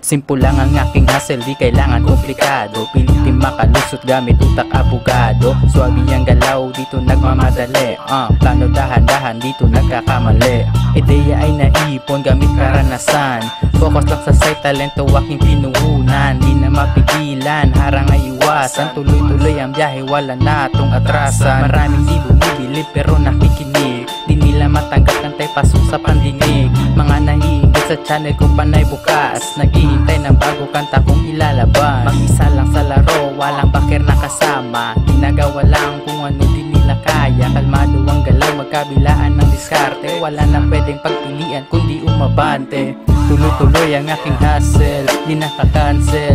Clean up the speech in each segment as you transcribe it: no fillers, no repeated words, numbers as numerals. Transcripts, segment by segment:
Simple lang ang aking hustle, di kailangan komplikado. Pilitin makalusot gamit utak abogado. Swabe ang galaw, dito nagmamadali. Plano dahan-dahan, dito nagkakamali. Ideya ay naipon gamit karanasan. Focus lang sa side, talento aking pinuhunan. Di na mapigilan, harang ay iwasan. Tuloy-tuloy ang biyahe, wala na itong atrasan. Maraming di bumibili pero nakikinig. Di nila matanggap kantay pasok sa pandinig. Mga naiingit sa channel kung panay bukas. Naghihintay ng bago kanta kong ilalabas. Mag-isa lang sa laro, walang bakir na kasama. Ginagawa lang kung ano di nila kaya. Kalmado ang galaw, magkabilaan ng diskarte. Wala na pwedeng pagpilian kundi umabante. Tuloy-tuloy ang aking hustle, di nakakancel.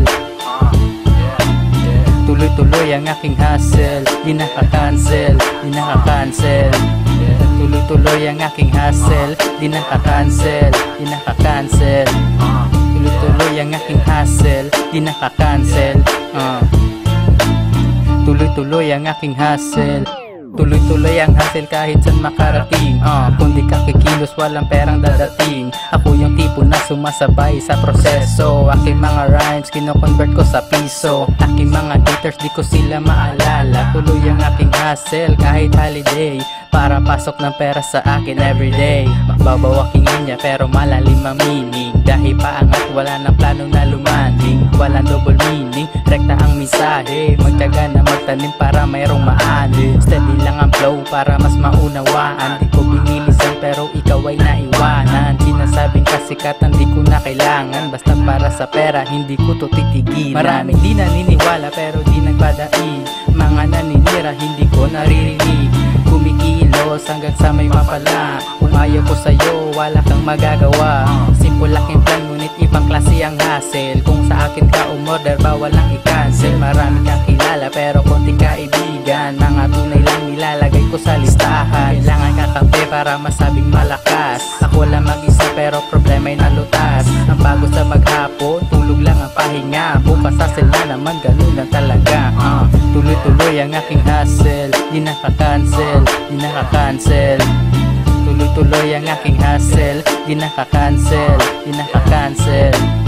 Tuloy-tuloy ang aking hustle, di nakakancel, di nakakancel. Tuloy-tuloy ang aking hustle, di nakakancel, di nakakancel. Tuloy-tuloy ang aking hustle, di nakakancel. Tuloy-tuloy ang aking hustle. Tuloy-tuloy ang hustle kahit saan makarating. Kung di ka kikilos, walang perang dadating. Ako yung tipo na sumasabay sa proseso. Aking mga rhymes, kino-convert ko sa piso. Aking mga haters, di ko sila maalala. Tuloy ang aking hustle kahit holiday. Para pasok ng pera sa akin everyday. Mababaw aking linya pero malalim ang meaning. Dahil paangat, wala nang plano na lumanding. Walang double meaning, rekta ang misahe. Magtyaga na magtanim para mayroong maani. Steady lang ang flow para mas maunawaan. Di ko binilisan pero ikaw ay naiwanan. Sinasabing kasikatan di ko na kailangan. Basta para sa pera hindi ko to titigilan. Maraming di naniniwala pero di nagpadaig. Mga naninira hindi ko naririnig. Kumikilos hanggang sa may mapala. Kung ayaw ko sa'yo wala kang magagawa. Simple aking plan ngunit ibang klase ang hustle. Kung sa akin ka umorder bawal lang i-cancel. Marami kang kilala pero konting kaibigan. Mga tunay lang nilalagay ko sa listahan. Kailangan kakampi para masabing malakas. Ako lang mag-isa pero problema ay nalutas. Ang bago sa maghapon, tulog lang ang pahinga. Bukas hustle na naman, ganun lang talaga. Tuloy-tuloy ang aking hustle, di nakakancel, di nakakancel. Tuloy-tuloy ang aking hustle, di nakakancel, di nakakancel.